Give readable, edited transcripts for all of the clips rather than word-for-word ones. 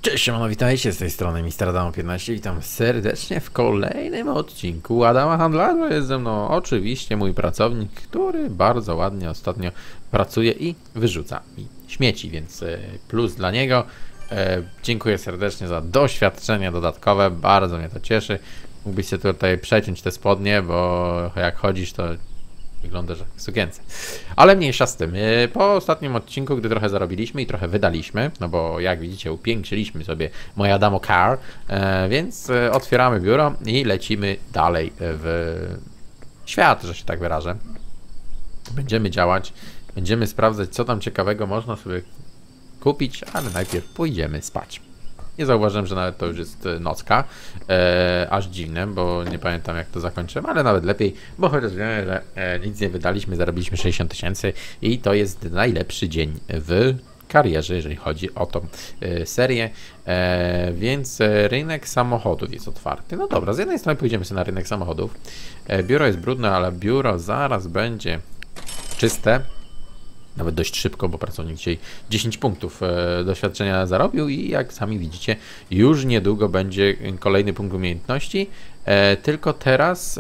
Cześć, siemano, witajcie z tej strony Mister Adamo 15. Witam serdecznie w kolejnym odcinku Adama Handlarza. Jest ze mną oczywiście mój pracownik, który bardzo ładnie ostatnio pracuje i wyrzuca mi śmieci, więc plus dla niego. Dziękuję serdecznie za doświadczenie dodatkowe, bardzo mnie to cieszy. Mógłbyś się tutaj przeciąć te spodnie, bo jak chodzisz, to wygląda, że w sukience. Ale mniejsza z tym. Po ostatnim odcinku, gdy trochę zarobiliśmy i trochę wydaliśmy, no bo jak widzicie upiększyliśmy sobie moje Adamo Car, więc otwieramy biuro i lecimy dalej w świat, że się tak wyrażę. Będziemy działać, będziemy sprawdzać, co tam ciekawego można sobie kupić, ale najpierw pójdziemy spać. Nie zauważyłem, że nawet to już jest nocka, aż dziwne, bo nie pamiętam jak to zakończyłem, ale nawet lepiej, bo chociaż wiemy, że nic nie wydaliśmy, zarobiliśmy 60 000 i to jest najlepszy dzień w karierze, jeżeli chodzi o tą serię, więc rynek samochodów jest otwarty. No dobra, z jednej strony pójdziemy sobie na rynek samochodów, biuro jest brudne, ale biuro zaraz będzie czyste. Nawet dość szybko, bo pracownik dzisiaj 10 punktów doświadczenia zarobił i jak sami widzicie, już niedługo będzie kolejny punkt umiejętności. Tylko teraz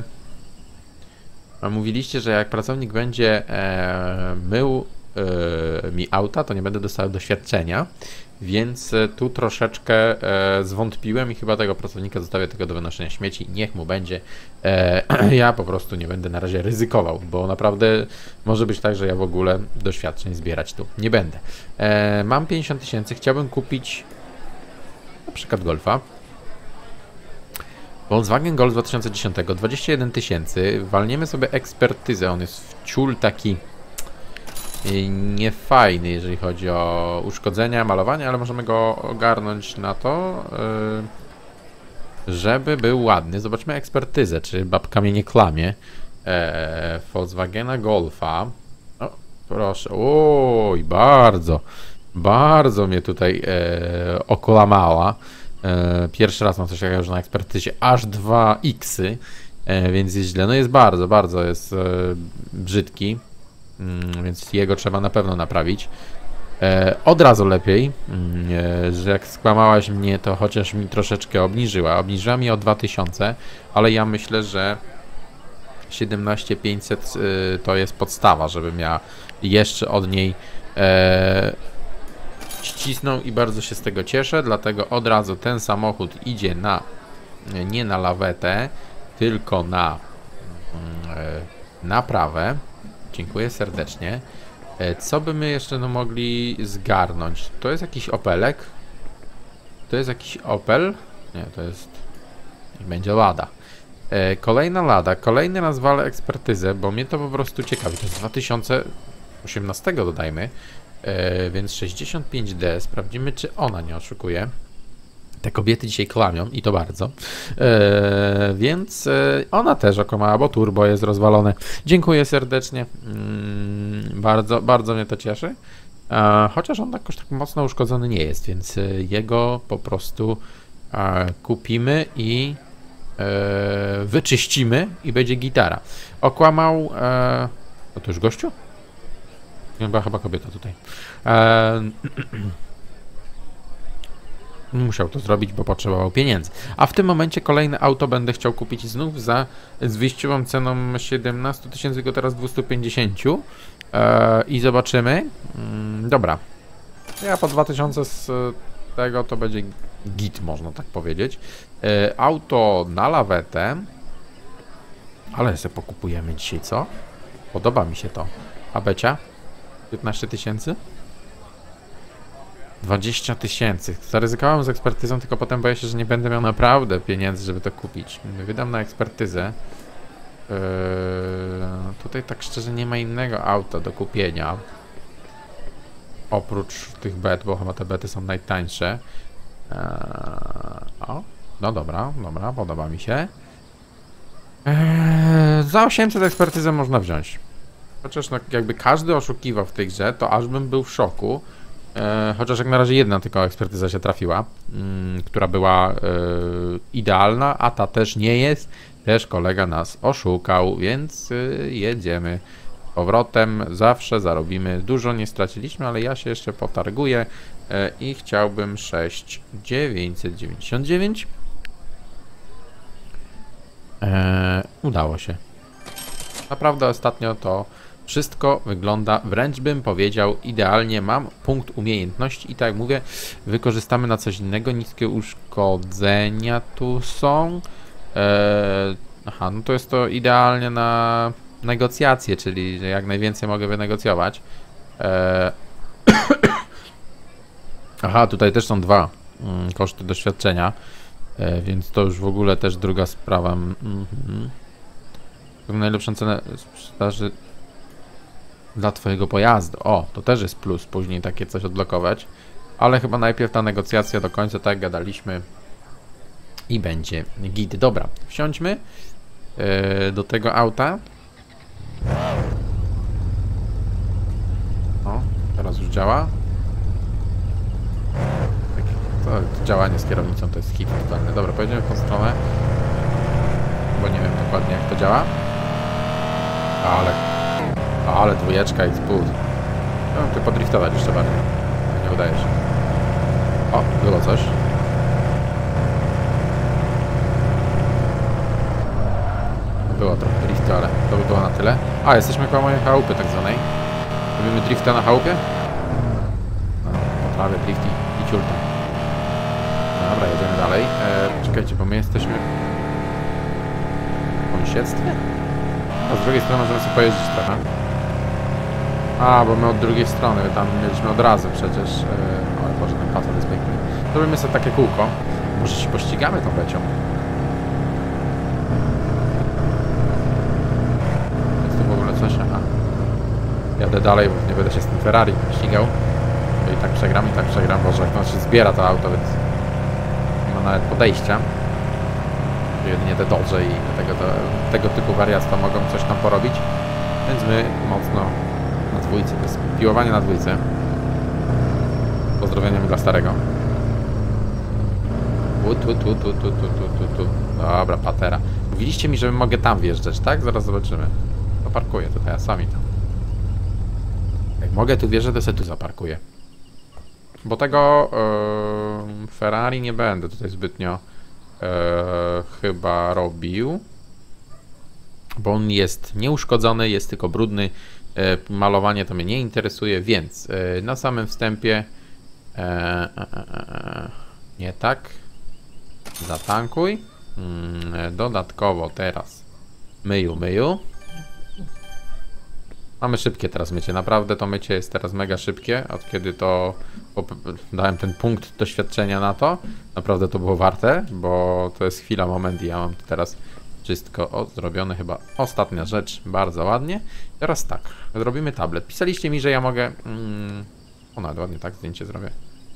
mówiliście, że jak pracownik będzie mył mi auta, to nie będę dostał doświadczenia, więc tu troszeczkę zwątpiłem i chyba tego pracownika zostawię tylko do wynoszenia śmieci. Niech mu będzie. Ja po prostu nie będę na razie ryzykował, bo naprawdę może być tak, że ja w ogóle doświadczeń zbierać tu nie będę. Mam 50 000, chciałbym kupić na przykład Golfa. Volkswagen Golf 2010, 21 000. Walniemy sobie ekspertyzę, on jest w ciul taki niefajny, jeżeli chodzi o uszkodzenia, malowanie, ale możemy go ogarnąć na to, żeby był ładny. Zobaczmy ekspertyzę, czy babka mnie nie klamie. Volkswagena Golfa. O, proszę. Oj, bardzo mnie tutaj okłamała. Pierwszy raz mam coś takiego już na ekspertyzie. Aż 2 X-y, więc jest źle. No jest bardzo jest brzydki. Więc jego trzeba na pewno naprawić. Od razu lepiej, że jak skłamałaś mnie, to chociaż mi troszeczkę obniżyła. Obniżyła mi o 2000, ale ja myślę, że 17500 to jest podstawa, żebym ja jeszcze od niej ścisnął i bardzo się z tego cieszę. Dlatego od razu ten samochód idzie na nie na lawetę, tylko na naprawę. Dziękuję serdecznie. Co by my jeszcze mogli zgarnąć? To jest jakiś Opelek? To jest jakiś Opel? Nie, to jest... Niech będzie Lada. Kolejna Lada. Kolejny raz walę ekspertyzę, bo mnie to po prostu ciekawi. To jest 2018 dodajmy. Więc 65D. Sprawdzimy, czy ona nie oszukuje. Te kobiety dzisiaj klamią i to bardzo. Więc ona też okłamała, bo turbo jest rozwalone. Dziękuję serdecznie. Bardzo mnie to cieszy. Chociaż on jakoś tak mocno uszkodzony nie jest, więc jego po prostu kupimy i wyczyścimy i będzie gitara. Okłamał... to już gościu? Nie, była chyba kobieta tutaj. Musiał to zrobić, bo potrzebował pieniędzy. A w tym momencie kolejne auto będę chciał kupić znów z wyjściową ceną 17 000, tylko teraz 250. I zobaczymy. Dobra. Ja po 2000 z tego to będzie git, można tak powiedzieć. Auto na lawetę. Ale sobie pokupujemy dzisiaj, co? Podoba mi się to. A Becia? 15 000? 20 000. Zaryzykowałem z ekspertyzą, tylko potem boję się, że nie będę miał naprawdę pieniędzy, żeby to kupić. Wydam na ekspertyzę. Tutaj tak szczerze nie ma innego auta do kupienia. Oprócz tych bet, bo chyba te bety są najtańsze. O, no dobra, podoba mi się. Za 800 ekspertyzę można wziąć. Chociaż no, jakby każdy oszukiwał w tej grze, to aż bym był w szoku. Chociaż jak na razie jedna tylko ekspertyza się trafiła, która była idealna, a ta też nie jest. Też kolega nas oszukał, więc jedziemy powrotem. Zawsze zarobimy. Dużo nie straciliśmy, ale ja się jeszcze potarguję. i chciałbym 6999. Udało się. Naprawdę ostatnio to wszystko wygląda, wręcz bym powiedział, idealnie. Mam punkt umiejętności i tak jak mówię, wykorzystamy na coś innego. Niskie uszkodzenia tu są. Aha, no to jest to idealnie na negocjacje, czyli że jak najwięcej mogę wynegocjować. Aha, tutaj też są dwa koszty doświadczenia, więc to już w ogóle też druga sprawa. Najlepszą cenę sprzedaży dla twojego pojazdu. O, to też jest plus, później takie coś odblokować. Ale chyba najpierw ta negocjacja do końca, tak jak gadaliśmy. I będzie git. Dobra, wsiądźmy do tego auta. O, teraz już działa. To działanie z kierownicą to jest hit totalny. Dobra, pojedziemy w tą stronę. Bo nie wiem dokładnie jak to działa. Ale dwójeczka i spód. No, ty podriftować jeszcze bardziej. Nie udaje się. O, było coś. Było trochę driftu, ale to by było na tyle. A, jesteśmy koło mojej chałupy tak zwanej. Robimy drifta na chałupie? No, poprawię drift i ciulta. Dobra, jedziemy dalej. Czekajcie, bo my jesteśmy w sąsiedztwie? A z drugiej strony możemy sobie pojeździć trochę. A, bo my od drugiej strony, tam mieliśmy od razu przecież. O Boże, ten Passat jest piękny. Zrobimy sobie takie kółko. Może się pościgamy tą becią. Jest tu w ogóle coś? Aha. Jadę dalej, bo nie będę się z tym Ferrari ścigał. Bo i tak przegram. Boże, jak to się zbiera to auto, więc nie ma nawet podejścia. Jedynie te Dodge i tego typu wariactwa mogą coś tam porobić. Więc my mocno na dwójce. To jest piłowanie na dwójce. Pozdrowieniami dla starego. Dobra, patera. Mówiliście mi, że mogę tam wjeżdżać, tak? Zaraz zobaczymy. Zaparkuję tutaj, a sami tam. Jak mogę tu wjeżdżać, to sobie tu zaparkuję. Bo tego Ferrari nie będę tutaj zbytnio chyba robił. Bo on jest nieuszkodzony, jest tylko brudny. Malowanie to mnie nie interesuje, więc na samym wstępie nie tak. Zatankuj. Dodatkowo teraz myju. Mamy szybkie teraz mycie. Naprawdę to mycie jest teraz mega szybkie. Od kiedy to dałem ten punkt doświadczenia na to. Naprawdę to było warte, bo to jest chwila, moment i ja mam teraz wszystko zrobione. Chyba ostatnia rzecz. Bardzo ładnie. Teraz tak. Zrobimy tablet. Pisaliście mi, że ja mogę... O, nawet ładnie tak zdjęcie zrobię.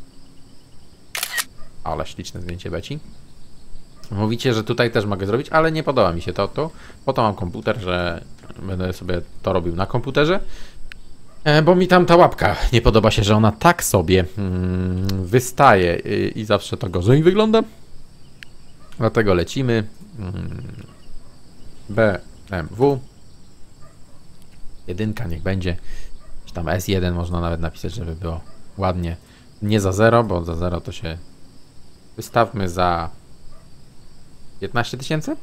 Ale śliczne zdjęcie Beci. Mówicie, że tutaj też mogę zrobić, ale nie podoba mi się to tu. Po to mam komputer, że będę sobie to robił na komputerze. Bo mi tam ta łapka nie podoba się, że ona tak sobie wystaje i zawsze to gorzej wygląda. Dlatego lecimy. BMW. Jedynka niech będzie. Czy tam S1 można nawet napisać, żeby było ładnie. Nie za 0, bo za 0 to się... Wystawmy za 15 000.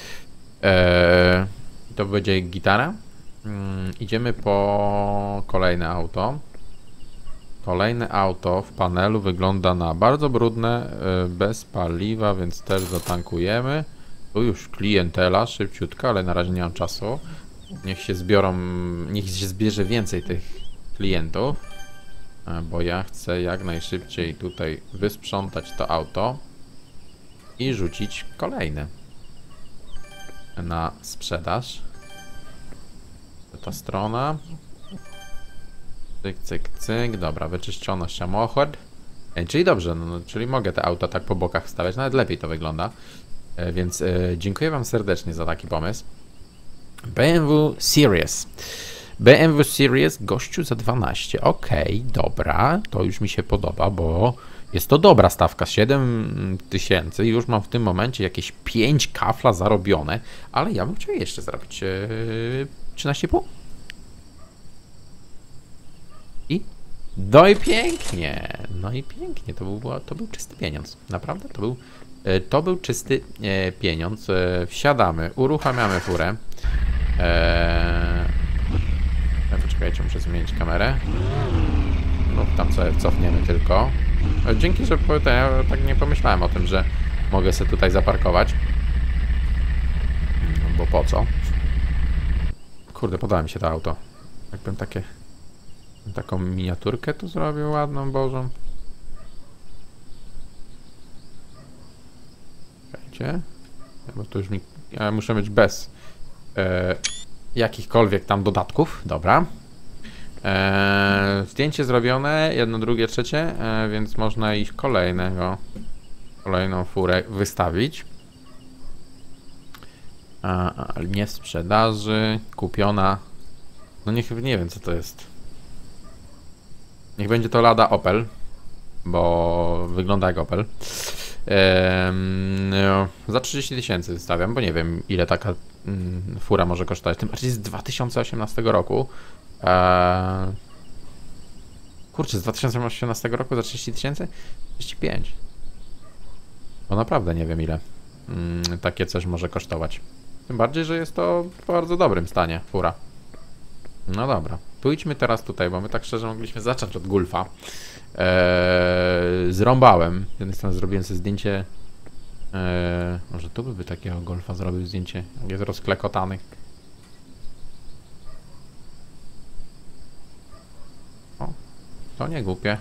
To będzie gitara. Idziemy po kolejne auto. Kolejne auto w panelu wygląda na bardzo brudne, bez paliwa, więc też zatankujemy. Tu już klientela, szybciutko, ale na razie nie mam czasu. Niech się zbierze więcej tych klientów. Bo ja chcę jak najszybciej tutaj wysprzątać to auto i rzucić kolejne na sprzedaż. Ta strona. Cyk. Dobra, wyczyszczono samochód. Czyli dobrze, no, czyli mogę te auta tak po bokach stawiać, nawet lepiej to wygląda. Więc dziękuję wam serdecznie za taki pomysł. BMW Series. BMW Series gościu za 12. Okej, dobra, to już mi się podoba, bo jest to dobra stawka. 7000. Już mam w tym momencie jakieś 5 kafla zarobione, ale ja bym chciał jeszcze zarobić 13,5. I No i pięknie. No i pięknie. To był czysty pieniądz. Naprawdę to był czysty pieniądz. Wsiadamy, uruchamiamy furę. Poczekajcie, muszę zmienić kamerę. No, tam sobie cofniemy tylko. Dzięki, że ja tak nie pomyślałem o tym, że mogę sobie tutaj zaparkować. No, bo po co? Kurde, podoba mi się to auto. Jakbym taką miniaturkę tu zrobił ładną, bożą. Czekajcie. Bo to już ja muszę mieć bez jakichkolwiek tam dodatków. Dobra. Zdjęcie zrobione, jedno, drugie, trzecie, więc można iść kolejną furę wystawić. Nie w sprzedaży, kupiona. No nie wiem co to jest. Niech będzie to Lada Opel, bo wygląda jak Opel. Za 30 tysięcy wystawiam, bo nie wiem ile taka fura może kosztować. Tym bardziej z 2018 roku. Kurczę, z 2018 roku za 30 tysięcy? 35. Bo naprawdę nie wiem ile takie coś może kosztować. Tym bardziej, że jest to w bardzo dobrym stanie fura. No dobra, pójdźmy teraz tutaj, bo my tak szczerze mogliśmy zacząć od Golfa. Zrąbałem. Z jednej strony zrobiłem sobie zdjęcie. Może tu by takiego Golfa zrobił zdjęcie, jak jest rozklekotany. O, to nie głupie.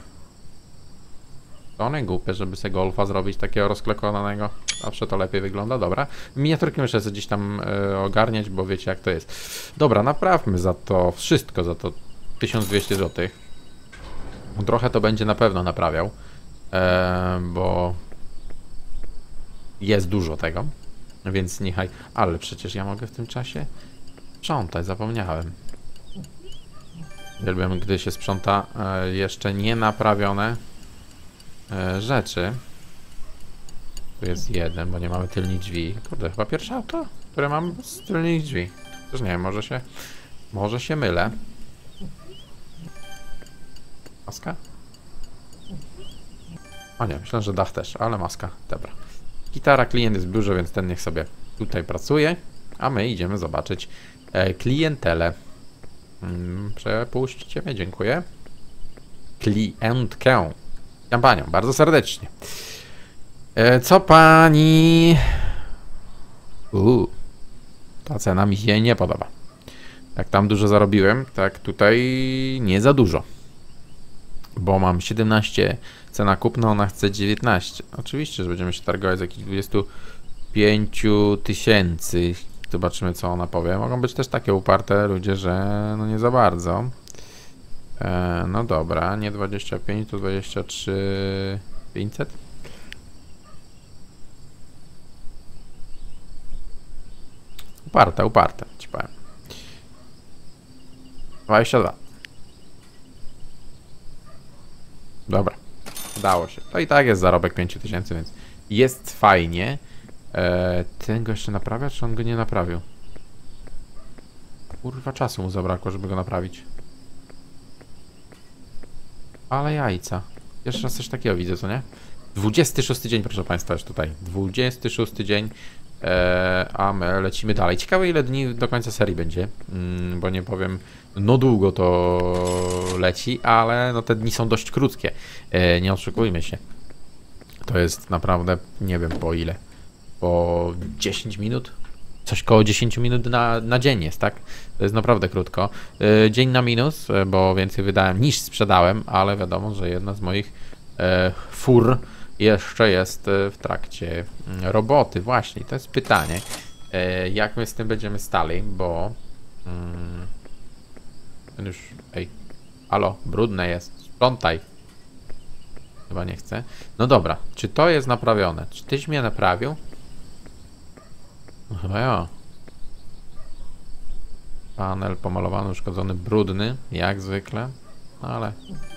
To nie głupie, żeby sobie Golfa zrobić takiego rozklekotanego. Zawsze to lepiej wygląda, dobra. Miniaturki muszę sobie gdzieś tam ogarniać, bo wiecie jak to jest. Dobra, naprawmy za to wszystko, za to 1200 zł. Trochę to będzie na pewno naprawiał, bo jest dużo tego, więc niechaj. Ale przecież ja mogę w tym czasie sprzątać, zapomniałem. Uwielbiam, gdy się sprząta jeszcze nie naprawione rzeczy. Tu jest jeden, bo nie mamy tylnych drzwi. Kurde, chyba pierwsze auto, które mam z tylnych drzwi. Też nie wiem, może się mylę. Maska? O nie, myślę, że dach też, ale maska. Dobra. Gitara, klient jest w biurze, więc ten niech sobie tutaj pracuje. A my idziemy zobaczyć klientelę. Przepuśćcie mnie, dziękuję. Klientkę. Witam panią, bardzo serdecznie. Co pani... Ta cena mi się nie podoba. Jak tam dużo zarobiłem, tak tutaj nie za dużo. Bo mam 17 cena kupna, ona chce 19. Oczywiście, że będziemy się targować z jakichś 25 tysięcy. Zobaczymy, co ona powie. Mogą być też takie uparte ludzie, że no nie za bardzo. No dobra, nie 25, to 23 500. Uparte, ci powiem. 22. Dobra, udało się. To i tak jest zarobek 5000, więc jest fajnie. Ten go jeszcze naprawia, czy on go nie naprawił? Kurwa, czasu mu zabrakło, żeby go naprawić. Ale jajca. Jeszcze raz coś takiego widzę, co nie? 26 dzień, proszę państwa, już tutaj. 26 dzień. A my lecimy dalej. Ciekawe, ile dni do końca serii będzie, bo nie powiem, no długo to leci, ale no te dni są dość krótkie. Nie oszukujmy się. To jest naprawdę, nie wiem po ile. Po 10 minut? Coś koło 10 minut na dzień jest, tak? To jest naprawdę krótko. Dzień na minus, bo więcej wydałem niż sprzedałem, ale wiadomo, że jedna z moich fur jeszcze jest w trakcie roboty. Właśnie, to jest pytanie, jak my z tym będziemy stali, bo już, ej, halo, brudne jest, sprzątaj. Chyba nie chcę. No dobra, czy to jest naprawione? Czy tyś mnie naprawił? No chyba ja. Panel pomalowany, uszkodzony, brudny, jak zwykle, ale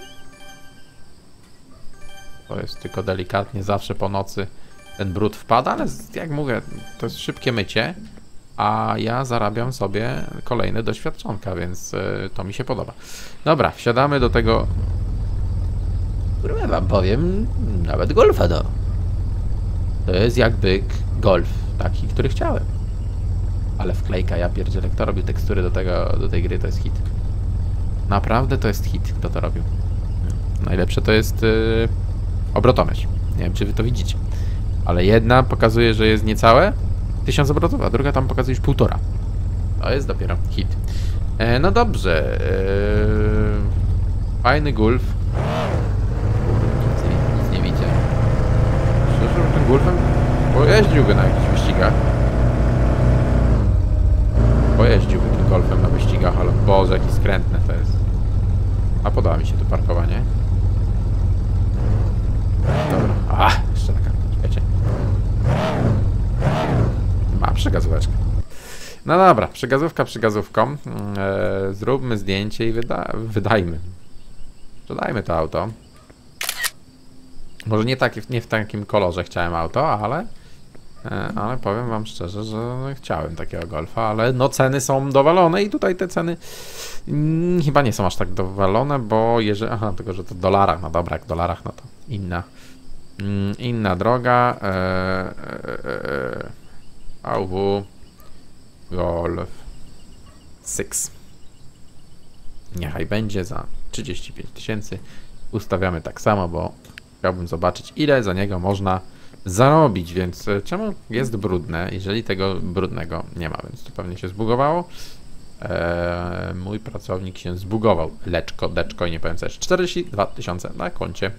to jest tylko delikatnie, zawsze po nocy ten brud wpada, ale jak mówię, to jest szybkie mycie, a ja zarabiam sobie kolejne doświadczonka, więc to mi się podoba. Dobra, wsiadamy do tego Kurwa wam powiem, nawet golfa do. To jest jak byk golf, taki, który chciałem. Ale wklejka, ja pierdzielę, kto robił tekstury do tej gry, to jest hit. Naprawdę to jest hit, kto to robił. Najlepsze to jest obrotomierz. Nie wiem, czy wy to widzicie. Ale jedna pokazuje, że jest niecałe 1000 obrotów, a druga tam pokazuje już 1,5. To jest dopiero hit. No dobrze. Fajny golf. Nic nie widzę. Szczerze, tym golfem pojeździłby na jakichś wyścigach. Pojeździłby tym golfem na wyścigach, ale Boże, jakie skrętne to jest. A podoba mi się to parkowanie. Dobra. Jeszcze taka. Czekajcie. Ma przegazóweczkę. No dobra, przegazówka przegazówką. Zróbmy zdjęcie i wydajmy. Sprzedajmy to auto. Może nie w takim kolorze chciałem auto, ale powiem wam szczerze, że chciałem takiego golfa, ale no ceny są dowalone i tutaj te ceny chyba nie są aż tak dowalone, bo jeżeli... Aha, tylko że to w dolarach, no dobra, jak w dolarach, no to inna droga. AW Golf 6. Niechaj będzie za 35 000. Ustawiamy tak samo, bo chciałbym zobaczyć, ile za niego można zarobić, więc czemu jest brudne, jeżeli tego brudnego nie ma, więc to pewnie się zbugowało. Mój pracownik się zbugował, deczko i nie powiem co jeszcze. 42 000 na koncie.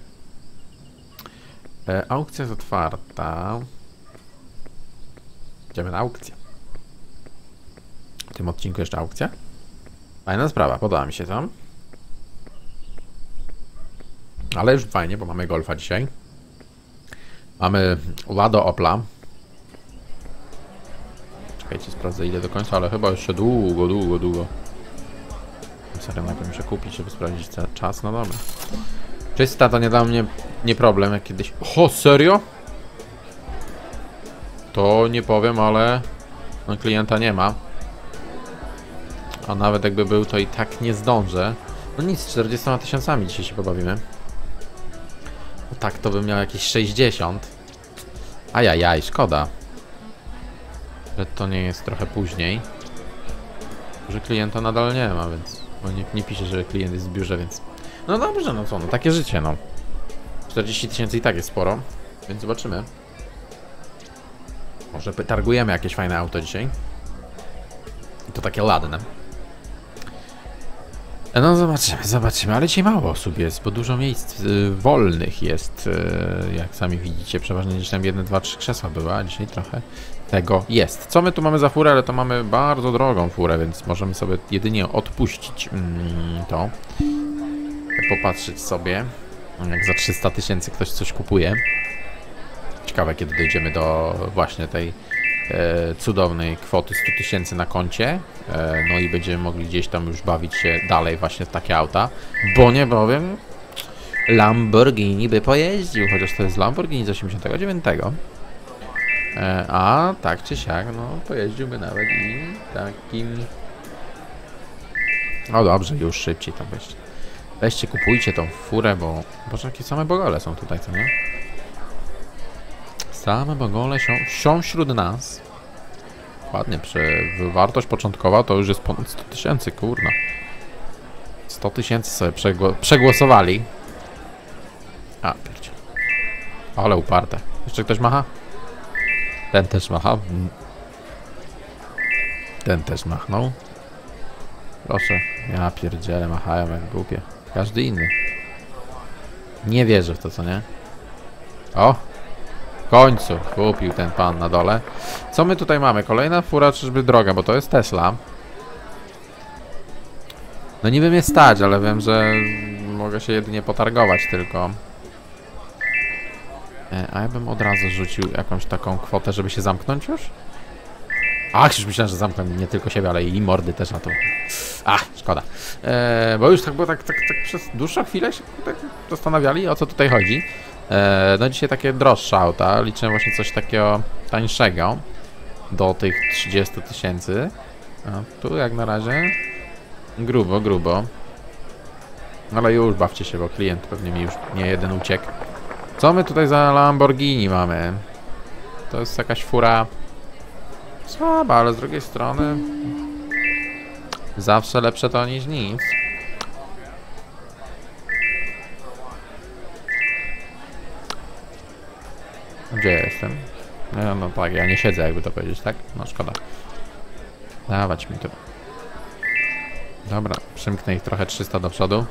Aukcja jest otwarta. Idziemy na aukcję. W tym odcinku jeszcze aukcja. Fajna sprawa, podoba mi się to. Ale już fajnie, bo mamy golfa dzisiaj. Mamy Lado Opla. Czekajcie, sprawdzę ile do końca, ale chyba jeszcze długo. Serio, najpierw muszę kupić, żeby sprawdzić czas. No dobra. Czysta to nie dla mnie nie problem, jak kiedyś... O, serio? To nie powiem, ale... No, klienta nie ma. A nawet jakby był, to i tak nie zdążę. No nic, 40 000 dzisiaj się pobawimy. No tak, to bym miał jakieś 60. Ajajaj, szkoda. Że to nie jest trochę później. Że klienta nadal nie ma, więc... Bo nie pisze, że klient jest w biurze, więc... No dobrze, no co, no takie życie, no. 40 000 i tak jest sporo, więc zobaczymy. Może targujemy jakieś fajne auto dzisiaj. I to takie ładne. No zobaczymy, ale dzisiaj mało osób jest, bo dużo miejsc wolnych jest, jak sami widzicie, przeważnie gdzieś tam 1, 2, 3 krzesła były, a dzisiaj trochę tego jest. Co my tu mamy za furę? Ale to mamy bardzo drogą furę, więc możemy sobie jedynie odpuścić to. Popatrzeć sobie, jak za 300 000 ktoś coś kupuje. Ciekawe, kiedy dojdziemy do właśnie tej cudownej kwoty 100 000 na koncie. No i będziemy mogli gdzieś tam już bawić się dalej właśnie w takie auta. Bo nie bowiem Lamborghini by pojeździł, chociaż to jest Lamborghini z 89. A tak czy siak, no pojeździłby nawet i takim... O dobrze, już szybciej tam weźcie. Weźcie, kupujcie tą furę, bo... Boże, jakie same bogole są tutaj, co nie? Same bogole są wśród nas. Ładnie, wartość początkowa to już jest ponad 100 000, kurna. 100 000 sobie przegłosowali. A, pierdzie. Ale uparte. Jeszcze ktoś macha? Ten też macha. Ten też machnął. Proszę. Ja pierdzielę, machają jak głupie. Każdy inny. Nie wierzę w to, co nie? O! W końcu kupił ten pan na dole. Co my tutaj mamy? Kolejna fura, czyżby droga, bo to jest Tesla. No niby mnie stać, ale wiem, że mogę się jedynie potargować tylko. A ja bym od razu rzucił jakąś taką kwotę, żeby się zamknąć już? Ach, już myślałem, że zamknę nie tylko siebie, ale i mordy też na to. Ach, szkoda. Bo już tak było tak przez dłuższą chwilę się tak zastanawiali, o co tutaj chodzi. No dzisiaj takie droższe auta. Liczę właśnie coś takiego tańszego. Do tych 30 000. A tu jak na razie grubo. Ale już bawcie się, bo klient pewnie mi już nie jeden uciekł. Co my tutaj za Lamborghini mamy? To jest jakaś fura słaba, ale z drugiej strony zawsze lepsze to niż nic. Gdzie ja jestem? No tak, ja nie siedzę, jakby to powiedzieć, tak? No szkoda. Dawać mi to. Dobra, przymknę ich trochę 300 do przodu.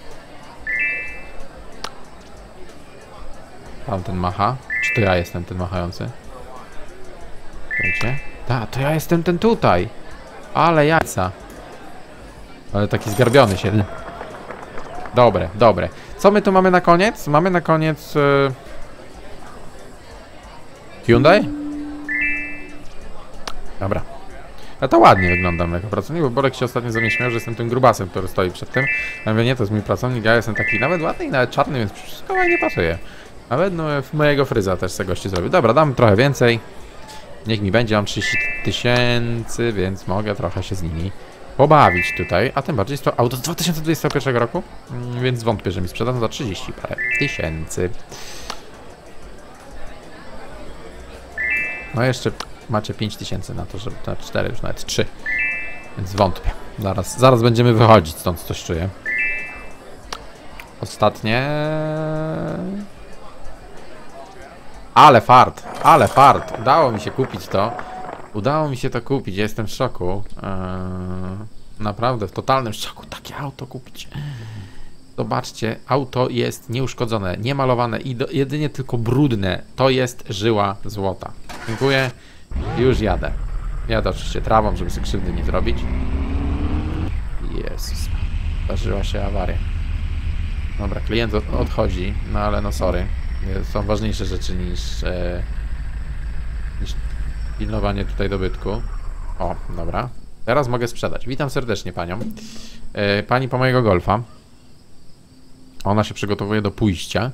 Tamten macha. Czy to ja jestem ten machający? Wiecie? Tak, to ja jestem ten tutaj. Ale jajca. Ale taki zgarbiony się. Dobre, dobre. Co my tu mamy na koniec? Mamy na koniec... Hyundai? Dobra. Ale to ładnie wyglądam jako pracownik, bo Borek się ostatnio ze mnie śmiał, że jestem tym grubasem, który stoi przed tym. Ja mówię, nie, to jest mój pracownik, ja jestem taki nawet ładny i nawet czarny, więc wszystko ładnie pasuje. Nawet no, w mojego fryza też sobie gości zrobił. Dobra, dam trochę więcej. Niech mi będzie, mam 30 000, więc mogę trochę się z nimi pobawić tutaj. A tym bardziej jest to auto z 2021 roku, więc wątpię, że mi sprzedano za 30 parę tysięcy. No jeszcze macie 5000 na to, żeby na 4, już nawet 3. Więc wątpię. Zaraz będziemy wychodzić stąd, coś czuję. Ostatnie... Ale fart, ale fart. Udało mi się kupić to. Udało mi się to kupić, ja jestem w szoku. Naprawdę w totalnym szoku takie auto kupić. Zobaczcie, auto jest nieuszkodzone, niemalowane i jedynie tylko brudne. To jest żyła złota. Dziękuję. Już jadę. Jadę oczywiście trawą, żeby sobie krzywdy nie zrobić. Jezus. Zdarzyła się awaria. Dobra, klient odchodzi, no ale no sorry. Są ważniejsze rzeczy niż pilnowanie tutaj dobytku. O, dobra. Teraz mogę sprzedać. Witam serdecznie panią. Pani po mojego Golfa. Ona się przygotowuje do pójścia.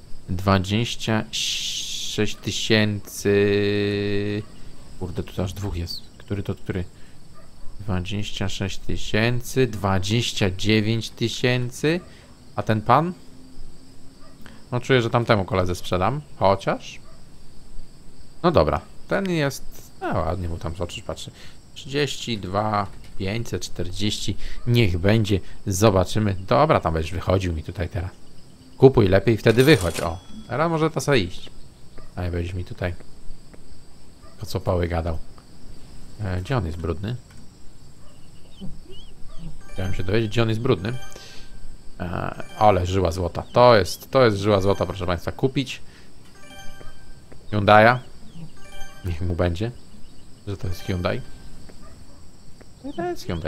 26 000... Kurde, tu aż dwóch jest. Który to który? 26 000, 29 000. A ten pan? No czuję, że tamtemu koledze sprzedam. Chociaż? No dobra. Ten jest... No ładnie mu tam z oczu patrzy. 32 540. Niech będzie. Zobaczymy. Dobra, tam będziesz wychodził mi tutaj teraz. Kupuj lepiej, wtedy wychodź. O, teraz może to sobie iść. A nie będziesz mi tutaj kocopały gadał. Gdzie on jest brudny? Chciałem się dowiedzieć, gdzie on jest brudny. Ale żyła złota. To jest żyła złota, proszę państwa. Kupić Hyundai'a. Niech mu będzie, że to jest Hyundai. To jest Hyundai.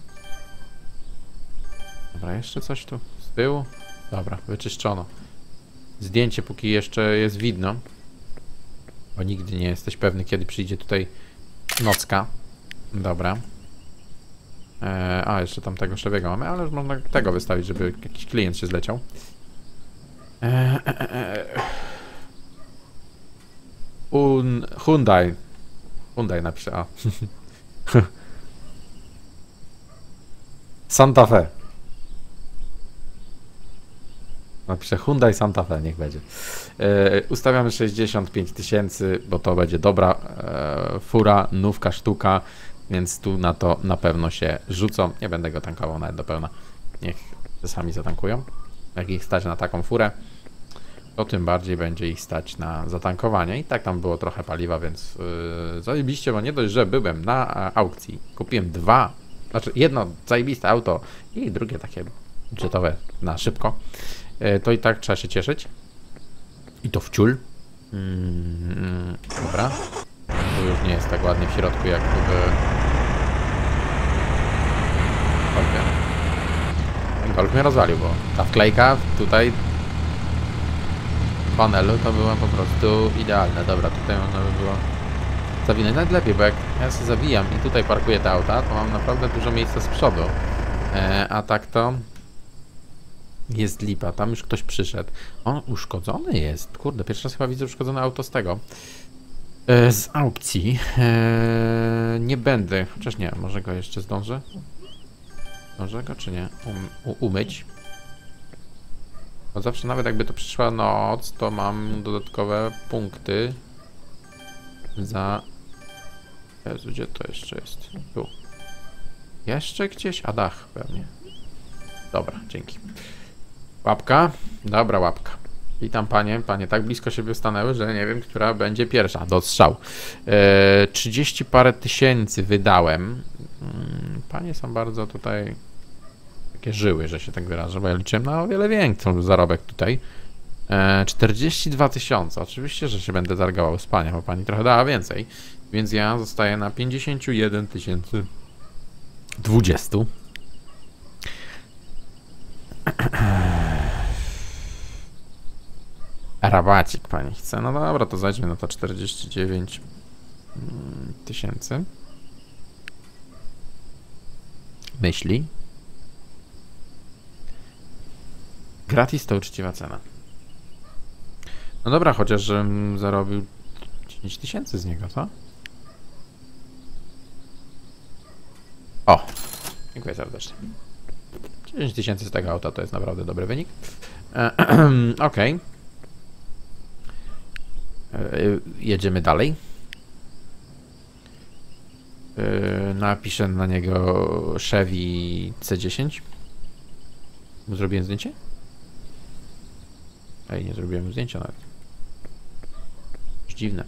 Dobra, jeszcze coś tu z tyłu. Dobra, wyczyszczono. Zdjęcie póki jeszcze jest widno. Bo nigdy nie jesteś pewny, kiedy przyjdzie tutaj nocka. Dobra. A, jeszcze tam tego szlebiego mamy, ale już można tego wystawić, żeby jakiś klient się zleciał. Hyundai. Hyundai napiszę, a. Santa Fe. Napiszę Hyundai Santa Fe, niech będzie. Ustawiamy 65 000, bo to będzie dobra fura, nówka, sztuka, więc tu na to na pewno się rzucą. Nie będę go tankował nawet do pełna. Niech sami zatankują. Jak ich stać na taką furę, to tym bardziej będzie ich stać na zatankowanie. I tak tam było trochę paliwa, więc zajebiście, bo nie dość, że byłem na aukcji. Kupiłem jedno zajebiste auto i drugie takie budżetowe na szybko. To i tak trzeba się cieszyć. I to w ciul. Dobra. Tu już nie jest tak ładnie w środku jak w Golfie. Ten Golf mnie rozwalił, bo ta wklejka tutaj w panelu to była po prostu idealna. Dobra, tutaj można by było zawinąć. Nawet lepiej, bo jak ja się zawijam i tutaj parkuję te auta, to mam naprawdę dużo miejsca z przodu. A tak to jest lipa. Tam już ktoś przyszedł. On uszkodzony jest. Kurde, pierwszy raz chyba widzę uszkodzone auto z tego. Z aukcji. Nie będę. Chociaż nie, może go jeszcze zdążę. Może go czy nie? Umyć. Bo zawsze nawet jakby to przyszła noc, to mam dodatkowe punkty za... Jezu, gdzie to jeszcze jest? Tu. Jeszcze gdzieś? A dach pewnie. Dobra, dzięki. Łapka? Dobra, łapka. Witam panie. Panie tak blisko siebie stanęły, że nie wiem, która będzie pierwsza do strzału. 30 parę tysięcy wydałem. Panie są bardzo tutaj takie żyły, że się tak wyrażę, bo ja liczyłem na o wiele większy zarobek tutaj. 42 tysiące. Oczywiście, że się będę targował z panią, bo pani trochę dała więcej. Więc ja zostaję na 51 020. Rabacik pani chce. No dobra, to zajdźmy na to 49 tysięcy. Myśli. Gratis to uczciwa cena. No dobra, chociaż żebym zarobił 10 tysięcy z niego, co? O! Dziękuję serdecznie. 10 tysięcy z tego auta to jest naprawdę dobry wynik. Okej. Jedziemy dalej. Napiszę na niego Chevy C10. Zrobiłem zdjęcie? Ej, nie zrobiłem zdjęcia nawet. Już dziwne.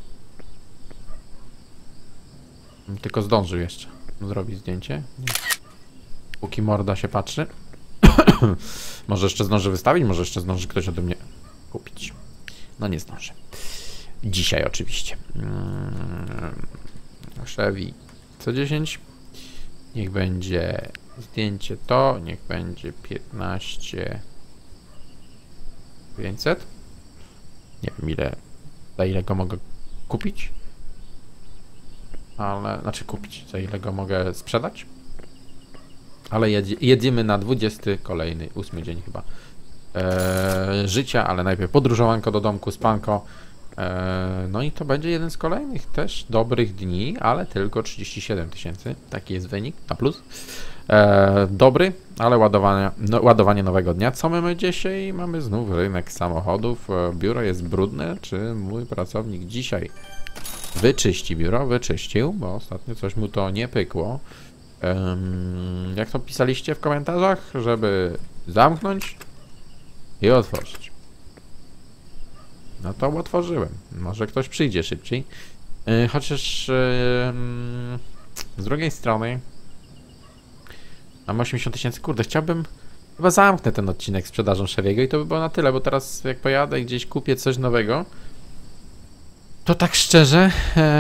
Tylko zdążył jeszcze zrobić zdjęcie. Póki morda się patrzy. Może jeszcze zdąży wystawić, może jeszcze zdąży ktoś ode mnie kupić. No nie zdąży. Dzisiaj oczywiście. Chevy C10. Niech będzie zdjęcie to. Niech będzie 15 500. Nie wiem ile, za ile go mogę kupić. Ale, znaczy kupić, za ile go mogę sprzedać. Ale jedziemy na 20 kolejny, 8 dzień chyba życia, ale najpierw podróżowanko do domku, spanko. No i to będzie jeden z kolejnych też dobrych dni, ale tylko 37 tysięcy. Taki jest wynik, na plus. Dobry, ale ładowanie nowego dnia. Co mamy dzisiaj? Mamy znów rynek samochodów. Biuro jest brudne. Czy mój pracownik dzisiaj wyczyści biuro? Wyczyścił, bo ostatnio coś mu to nie pykło. Jak to pisaliście w komentarzach? Żeby zamknąć i otworzyć. No to otworzyłem. Może ktoś przyjdzie szybciej. Chociaż z drugiej strony mam 80 tysięcy. Kurde, chciałbym... Chyba zamknę ten odcinek sprzedażą Chevy'ego i to by było na tyle, bo teraz jak pojadę i gdzieś kupię coś nowego, to tak szczerze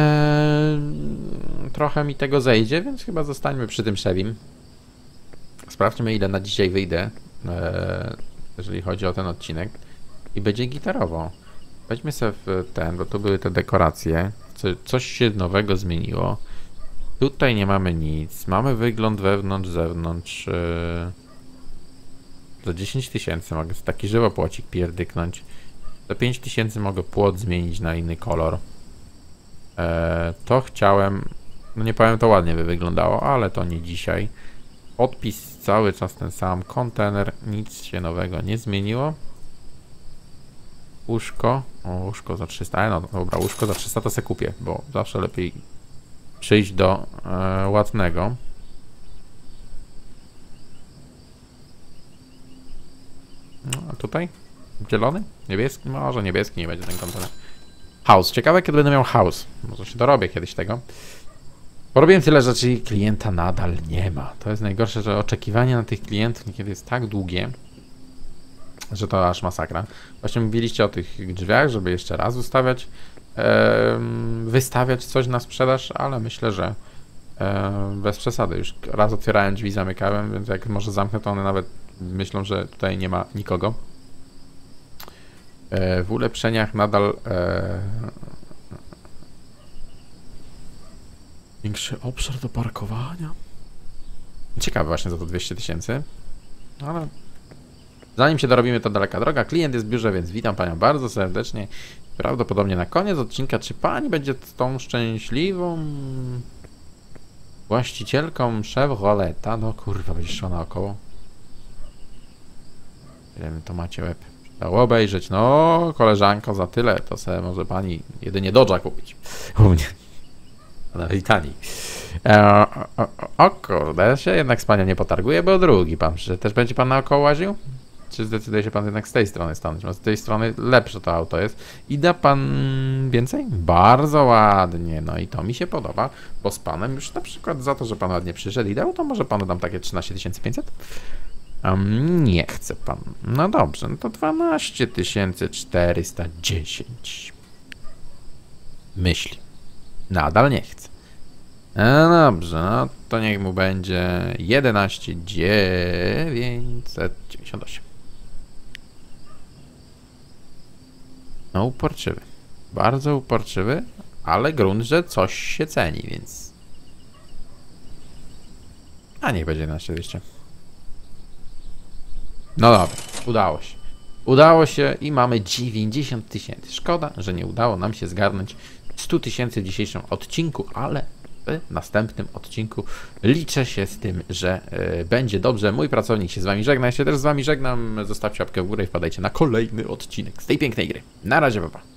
trochę mi tego zejdzie, więc chyba zostańmy przy tym Chevym. Sprawdźmy ile na dzisiaj wyjdę, jeżeli chodzi o ten odcinek i będzie gitarowo. Weźmy sobie ten, bo tu były te dekoracje, coś się nowego zmieniło. Tutaj nie mamy nic, mamy wygląd wewnątrz, zewnątrz. Za 10 tysięcy mogę taki żywopłocik pierdyknąć. Za 5 tysięcy mogę płot zmienić na inny kolor. To chciałem... No nie powiem, to ładnie by wyglądało, ale to nie dzisiaj. Odpis cały czas ten sam. Kontener, nic się nowego nie zmieniło. Łóżko. O, łóżko za 300. No dobra, łóżko za 300 to se kupię, bo zawsze lepiej przyjść do ładnego. No, a tutaj? Zielony? Niebieski? Może niebieski nie będzie ten kontener. House. Ciekawe, kiedy będę miał house. Może się dorobię kiedyś tego. Porobiłem tyle rzeczy i klienta nadal nie ma. To jest najgorsze, że oczekiwanie na tych klientów niekiedy jest tak długie, że to aż masakra. Właśnie mówiliście o tych drzwiach, żeby jeszcze raz wystawiać coś na sprzedaż, ale myślę, że bez przesady. Już raz otwierałem drzwi, zamykałem, więc jak może zamknę, to one nawet myślą, że tutaj nie ma nikogo. W ulepszeniach nadal większy obszar do parkowania. Ciekawe właśnie za to 200 tysięcy. Ale zanim się dorobimy, to daleka droga. Klient jest w biurze, więc witam panią bardzo serdecznie. Prawdopodobnie na koniec odcinka, czy pani będzie tą szczęśliwą właścicielką Chevroleta? No kurwa, będziesz szła naokoło. Ile to macie łeb dało obejrzeć. No, koleżanko, za tyle to sobie może pani jedynie Dodge'a kupić. U mnie. Nawet taniej. O kurde, się jednak z panią nie potarguje, bo drugi pan przyszedł. Też będzie pan naokoło łaził? Czy zdecyduje się pan jednak z tej strony stanąć? Bo z tej strony lepsze to auto jest. I da pan więcej? Bardzo ładnie. No i to mi się podoba, bo z panem już na przykład za to, że pan ładnie przyszedł i dał, to może panu dam takie 13 500? Nie chce pan. No dobrze, no to 12 410. Myśli. Nadal nie chce. No dobrze, no to niech mu będzie 11 998. No uporczywy. Bardzo uporczywy, ale grunt, że coś się ceni, więc... A niech będzie 11 200. No dobra, udało się. Udało się i mamy 90 000. Szkoda, że nie udało nam się zgarnąć 100 000 w dzisiejszym odcinku, ale w następnym odcinku liczę się z tym, że będzie dobrze. Mój pracownik się z wami żegna, ja się też z wami żegnam. Zostawcie łapkę w górę i wpadajcie na kolejny odcinek z tej pięknej gry. Na razie, pa.